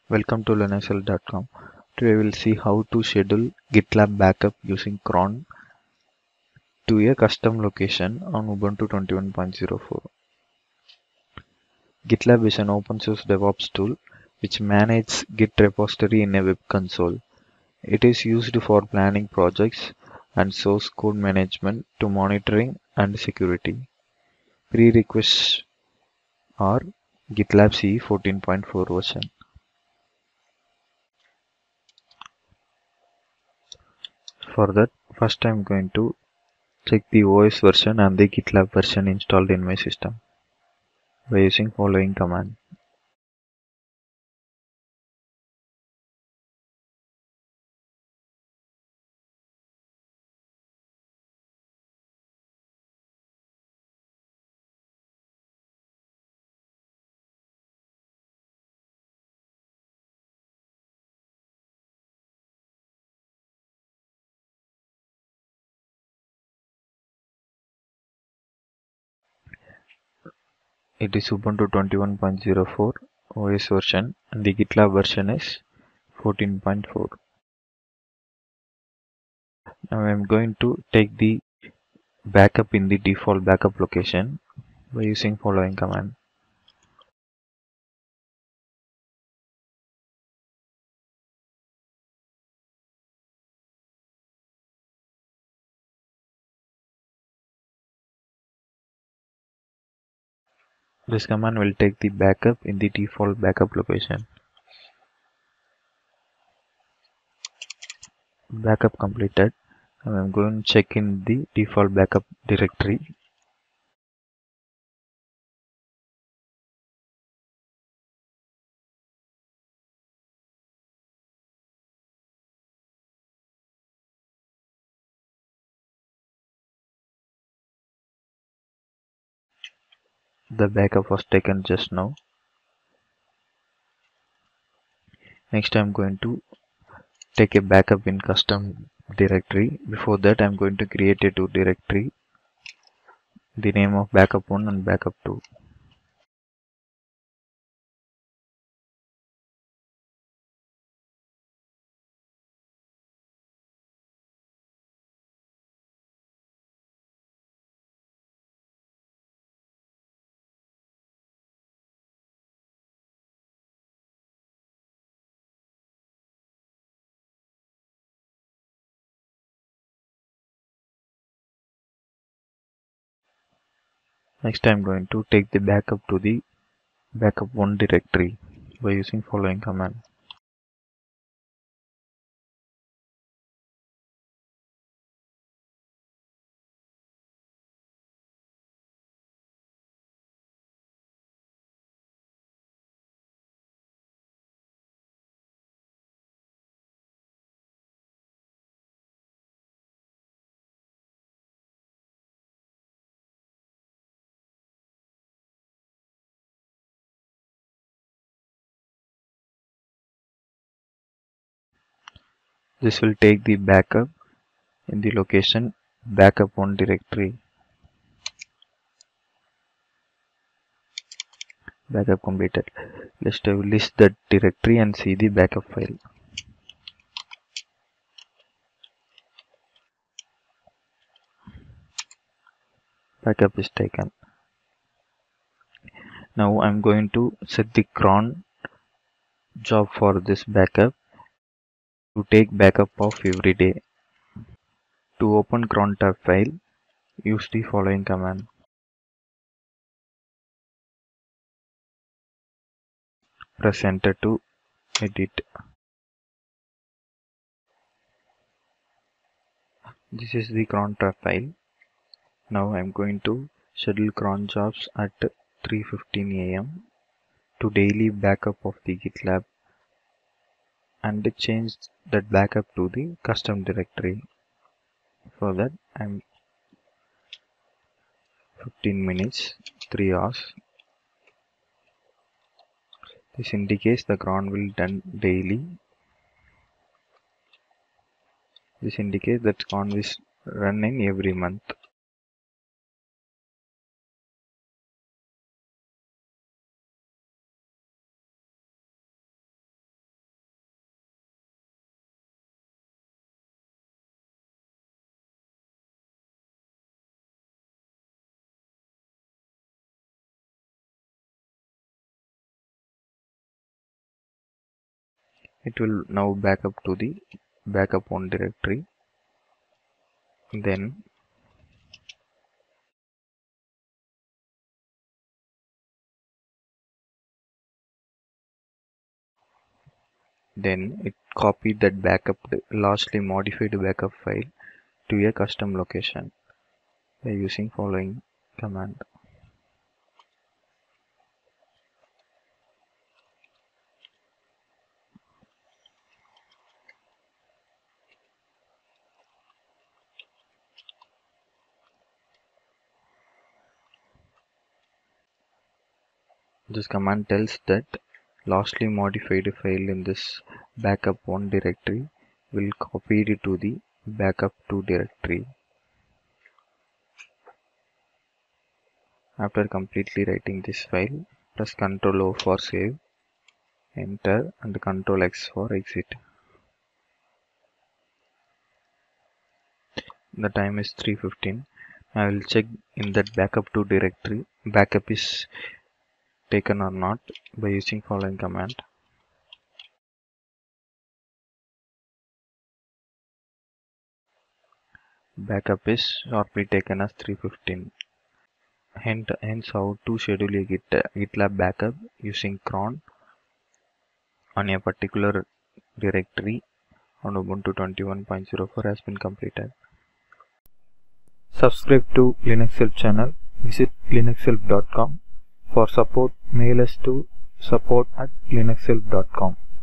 Welcome to linuxl.com. Today we'll see how to schedule Gitlab backup using Cron to a custom location on Ubuntu 21.04. Gitlab is an open source DevOps tool which manages Git repository in a web console. It is used for planning projects and source code management to monitoring and security. Prerequisites are Gitlab CE 14.4 version. For that, first I'm going to check the OS version and the Gitlab version installed in my system by using following command. It is Ubuntu 21.04 OS version and the Gitlab version is 14.4. Now I am going to take the backup in the default backup location by using following command. This command will take the backup in the default backup location. Backup completed. Now I am going to check in the default backup directory. The backup was taken just now. Next I am going to take a backup in custom directory. Before that I am going to create a two directory, the name of backup 1 and backup 2. Next I am going to take the backup to the backup 1 directory by using following command. This will take the backup in the location backup 1 directory. Backup completed. Let's list that directory and see the backup file. Backup is taken. Now I'm going to set the cron job for this backup to take backup of every day. To open cron tab file, use the following command. Press enter to edit. This is the cron tab file. Now I'm going to schedule cron jobs at 3:15 AM to daily backup of the Gitlab and change that backup to the custom directory. For that I'm 15 minutes, 3 hours. This indicates the cron will done daily. This indicates that cron is run in every month. It will now back up to the backup one directory. Then it copied that lastly modified backup file to a custom location by using following command. This command tells that lastly modified file in this backup 1 directory will copy it to the backup 2 directory. After completely writing this file, press Ctrl O for save, enter, and Ctrl X for exit. The time is 3:15. I will check in that backup 2 directory backup is taken or not by using following command. Backup is sharply taken as 3:15. Hence how to schedule a Gitlab backup using Cron on a particular directory on Ubuntu 21.04 has been completed. Subscribe to Linux Help channel. Visit linuxhelp.com. For support, mail us to support@linuxhelp.com.